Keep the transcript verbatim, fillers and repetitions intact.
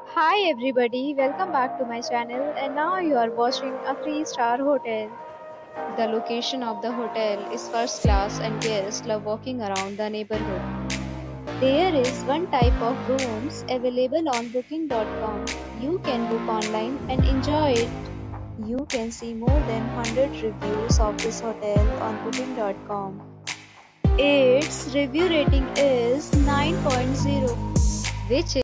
Hi everybody, welcome back to my channel and now you are watching a three star hotel. The location of the hotel is first class and guests love walking around the neighborhood. There is one type of rooms available on booking dot com. You can book online and enjoy it. You can see more than one hundred reviews of this hotel on booking dot com. Its review rating is nine point zero, which